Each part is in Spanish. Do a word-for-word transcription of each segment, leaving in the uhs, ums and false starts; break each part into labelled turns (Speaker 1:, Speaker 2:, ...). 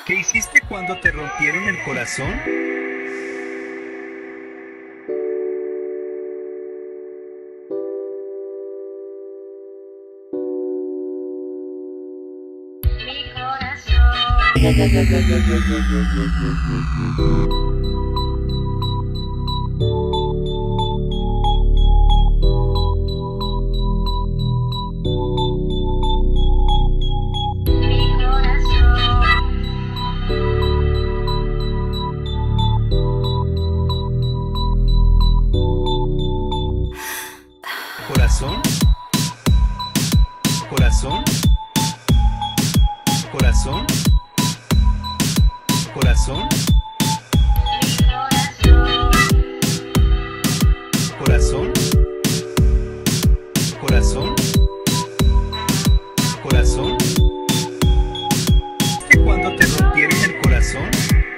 Speaker 1: ¿Qué hiciste cuando te rompieron el corazón?
Speaker 2: Mi corazón.
Speaker 1: Corazón, corazón, corazón, corazón, corazón, corazón, corazón. ¿Viste cuando te rompieron el corazón?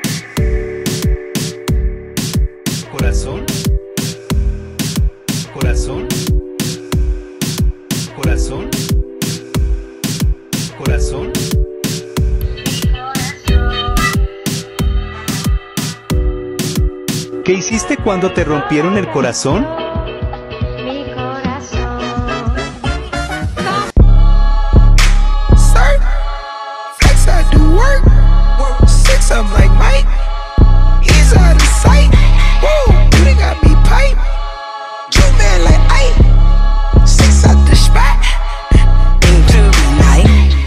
Speaker 1: Corazón, corazón, corazón, corazón. ¿Qué hiciste cuando te rompieron el corazón?
Speaker 2: Mi corazón.
Speaker 3: Sir, flex I do work. Work six, I'm like Mike. He's out of sight. Whoa, you done got me pipe. You man like Ike. Six out the spot. Ain't to be night.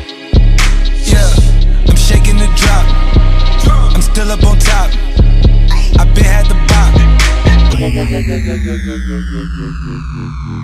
Speaker 3: Yeah, I'm shaking the drop. I'm still up on top. I been had the bop.